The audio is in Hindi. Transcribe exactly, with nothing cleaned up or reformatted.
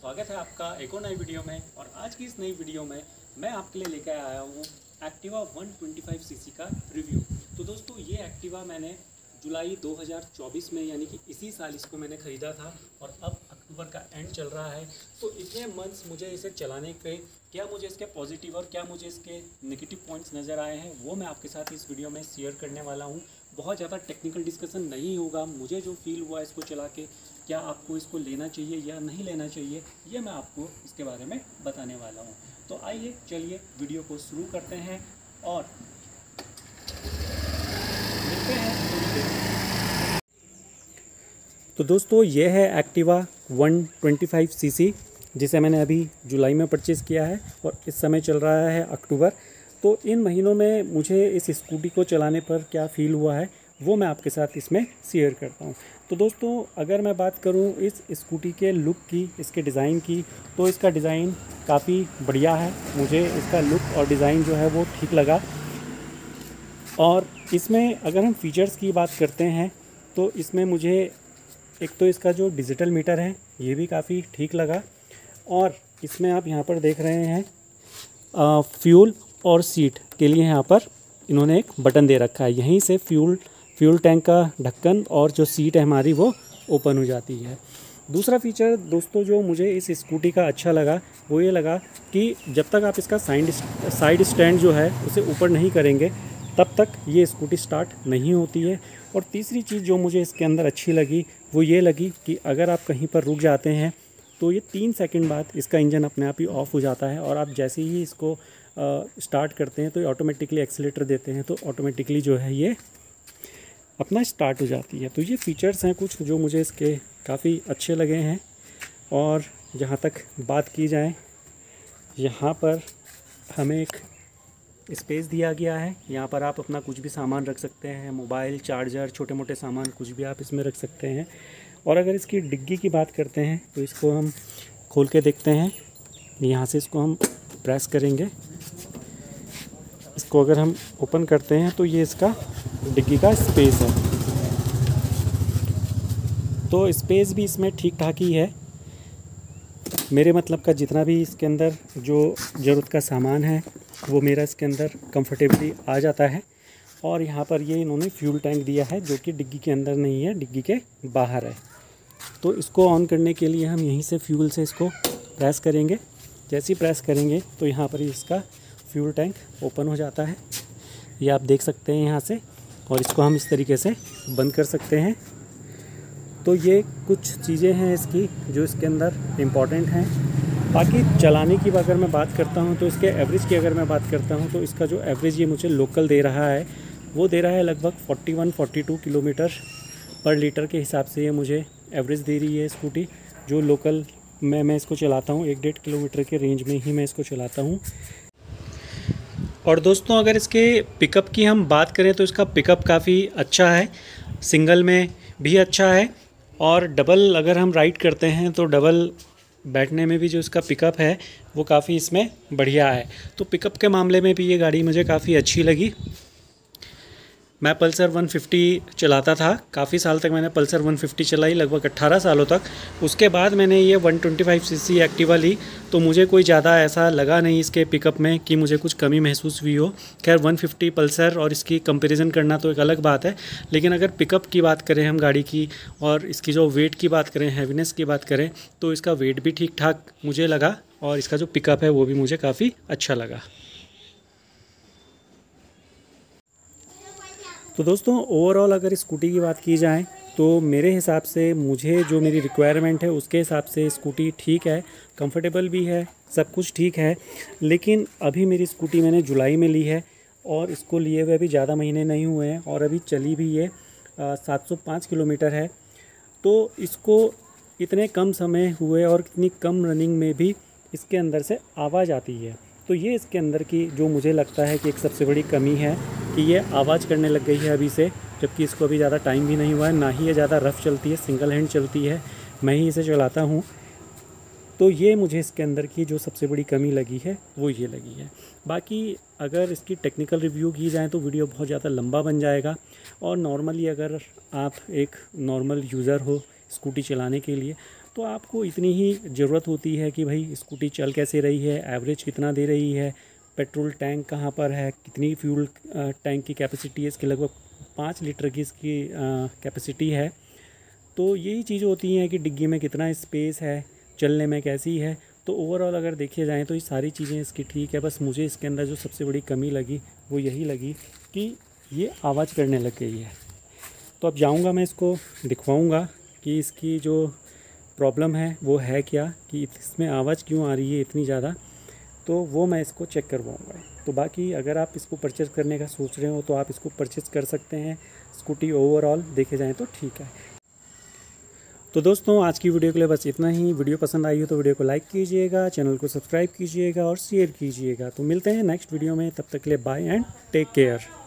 स्वागत है आपका एक और नई वीडियो में। और आज की इस नई वीडियो में मैं आपके लिए लेकर आया हूँ Activa one twenty five CC का रिव्यू। तो दोस्तों ये एक्टिवा मैंने जुलाई दो हज़ार चौबीस में यानी कि इसी साल इसको मैंने ख़रीदा था और अब अक्टूबर का एंड चल रहा है। तो इतने मंथ्स मुझे इसे चलाने के क्या मुझे इसके पॉजिटिव और क्या मुझे इसके नेगेटिव पॉइंट्स नज़र आए हैं वो मैं आपके साथ इस वीडियो में शेयर करने वाला हूँ। बहुत ज़्यादा टेक्निकल डिस्कशन नहीं होगा, मुझे जो फील हुआ इसको चला के क्या आपको इसको लेना चाहिए या नहीं लेना चाहिए ये मैं आपको इसके बारे में बताने वाला हूँ। तो आइए चलिए वीडियो को शुरू करते हैं और मिलते हैं थोड़ी देर। तो दोस्तों ये है Activa one twenty five CC जिसे मैंने अभी जुलाई में परचेज़ किया है और इस समय चल रहा है अक्टूबर। तो इन महीनों में मुझे इस स्कूटी को चलाने पर क्या फ़ील हुआ है वो मैं आपके साथ इसमें शेयर करता हूँ। तो दोस्तों अगर मैं बात करूँ इस स्कूटी के लुक की, इसके डिज़ाइन की, तो इसका डिज़ाइन काफ़ी बढ़िया है। मुझे इसका लुक और डिज़ाइन जो है वो ठीक लगा। और इसमें अगर हम फीचर्स की बात करते हैं तो इसमें मुझे एक तो इसका जो डिजिटल मीटर है ये भी काफ़ी ठीक लगा। और इसमें आप यहाँ पर देख रहे हैं आ, फ्यूल और सीट के लिए यहाँ पर इन्होंने एक बटन दे रखा है। यहीं से फ्यूल फ्यूल टैंक का ढक्कन और जो सीट है हमारी वो ओपन हो जाती है। दूसरा फीचर दोस्तों जो मुझे इस स्कूटी का अच्छा लगा वो ये लगा कि जब तक आप इसका साइड साइड स्टैंड जो है उसे ऊपर नहीं करेंगे तब तक ये स्कूटी स्टार्ट नहीं होती है। और तीसरी चीज़ जो मुझे इसके अंदर अच्छी लगी वो ये लगी कि अगर आप कहीं पर रुक जाते हैं तो ये तीन सेकंड बाद इसका इंजन अपने आप ही ऑफ हो जाता है और आप जैसे ही इसको स्टार्ट करते हैं तो ये ऑटोमेटिकली एक्सीलेटर देते हैं तो ऑटोमेटिकली जो है ये अपना स्टार्ट हो जाती है। तो ये फ़ीचर्स हैं कुछ जो मुझे इसके काफ़ी अच्छे लगे हैं। और जहाँ तक बात की जाए यहाँ पर हमें एक स्पेस दिया गया है। यहाँ पर आप अपना कुछ भी सामान रख सकते हैं, मोबाइल, चार्जर, छोटे मोटे सामान कुछ भी आप इसमें रख सकते हैं। और अगर इसकी डिग्गी की बात करते हैं तो इसको हम खोल के देखते हैं। यहाँ से इसको हम प्रेस करेंगे, इसको अगर हम ओपन करते हैं तो ये इसका डिग्गी का स्पेस है। तो स्पेस भी इसमें ठीक ठाक ही है, मेरे मतलब का जितना भी इसके अंदर जो ज़रूरत का सामान है वो मेरा इसके अंदर कंफर्टेबली आ जाता है। और यहाँ पर ये इन्होंने फ्यूल टैंक दिया है जो कि डिग्गी के अंदर नहीं है, डिग्गी के बाहर है। तो इसको ऑन करने के लिए हम यहीं से फ्यूल से इसको प्रेस करेंगे। जैसे ही प्रेस करेंगे तो यहाँ पर इसका फ्यूल टैंक ओपन हो जाता है, ये आप देख सकते हैं यहाँ से। और इसको हम इस तरीके से बंद कर सकते हैं। तो ये कुछ चीज़ें हैं इसकी जो इसके अंदर इम्पॉर्टेंट हैं। बाकी चलाने की अगर मैं बात करता हूँ तो इसके एवरेज की अगर मैं बात करता हूँ तो इसका जो एवरेज ये मुझे लोकल दे रहा है वो दे रहा है लगभग इकतालीस बयालीस किलोमीटर पर लीटर के हिसाब से ये मुझे एवरेज दे रही है स्कूटी। जो लोकल में मैं इसको चलाता हूँ एक डेढ़ किलोमीटर के रेंज में ही मैं इसको चलाता हूँ। और दोस्तों अगर इसके पिकअप की हम बात करें तो इसका पिकअप काफ़ी अच्छा है, सिंगल में भी अच्छा है और डबल अगर हम राइड करते हैं तो डबल बैठने में भी जो इसका पिकअप है वो काफ़ी इसमें बढ़िया है। तो पिकअप के मामले में भी ये गाड़ी मुझे काफ़ी अच्छी लगी। मैं पल्सर वन फिफ्टी चलाता था, काफ़ी साल तक मैंने पल्सर वन फिफ्टी चलाई, लगभग अट्ठारह सालों तक। उसके बाद मैंने ये one twenty five CC Activa ली तो मुझे कोई ज़्यादा ऐसा लगा नहीं इसके पिकअप में कि मुझे कुछ कमी महसूस हुई हो। खैर वन फिफ्टी पल्सर और इसकी कंपैरिजन करना तो एक अलग बात है, लेकिन अगर पिकअप की बात करें हम गाड़ी की और इसकी जो वेट की बात करें, हैवीनेस की बात करें तो इसका वेट भी ठीक ठाक मुझे लगा और इसका जो पिकअप है वो भी मुझे काफ़ी अच्छा लगा। तो दोस्तों ओवरऑल अगर स्कूटी की बात की जाए तो मेरे हिसाब से मुझे जो मेरी रिक्वायरमेंट है उसके हिसाब से स्कूटी ठीक है, कंफर्टेबल भी है, सब कुछ ठीक है। लेकिन अभी मेरी स्कूटी मैंने जुलाई में ली है और इसको लिए हुए अभी ज़्यादा महीने नहीं हुए हैं और अभी चली भी ये सात सौ पाँच किलोमीटर है। तो इसको इतने कम समय हुए और इतनी कम रनिंग में भी इसके अंदर से आवाज़ आती है। तो ये इसके अंदर की जो मुझे लगता है कि एक सबसे बड़ी कमी है कि ये आवाज़ करने लग गई है अभी से, जबकि इसको अभी ज़्यादा टाइम भी नहीं हुआ है, ना ही ये ज़्यादा रफ़ चलती है, सिंगल हैंड चलती है, मैं ही इसे चलाता हूँ। तो ये मुझे इसके अंदर की जो सबसे बड़ी कमी लगी है वो ये लगी है। बाकी अगर इसकी टेक्निकल रिव्यू की जाए तो वीडियो बहुत ज़्यादा लंबा बन जाएगा और नॉर्मली अगर आप एक नॉर्मल यूज़र हो स्कूटी चलाने के लिए तो आपको इतनी ही ज़रूरत होती है कि भाई स्कूटी चल कैसे रही है, एवरेज कितना दे रही है, पेट्रोल टैंक कहाँ पर है, कितनी फ्यूल टैंक की कैपेसिटी है, इसकी लगभग पाँच लीटर की इसकी कैपेसिटी है। तो यही चीज़ होती हैं कि डिग्गी में कितना स्पेस है, चलने में कैसी है। तो ओवरऑल अगर देखिए जाएँ तो ये सारी चीज़ें इसकी ठीक है। बस मुझे इसके अंदर जो सबसे बड़ी कमी लगी वो यही लगी कि ये आवाज़ करने लग गई है। तो अब जाऊंगा मैं इसको दिखवाऊंगा कि इसकी जो प्रॉब्लम है वो है क्या, कि इसमें आवाज़ क्यों आ रही है इतनी ज़्यादा, तो वो मैं इसको चेक करवाऊंगा। तो बाकी अगर आप इसको परचेज़ करने का सोच रहे हो तो आप इसको परचेज़ कर सकते हैं। स्कूटी ओवरऑल देखे जाएँ तो ठीक है। तो दोस्तों आज की वीडियो के लिए बस इतना ही। वीडियो पसंद आई हो तो वीडियो को लाइक कीजिएगा, चैनल को सब्सक्राइब कीजिएगा और शेयर कीजिएगा। तो मिलते हैं नेक्स्ट वीडियो में, तब तक के लिए बाय एंड टेक केयर।